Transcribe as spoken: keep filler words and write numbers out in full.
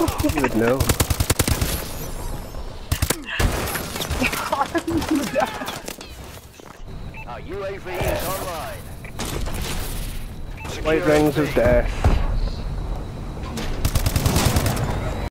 You would know. Our U A V is online. White rings of death.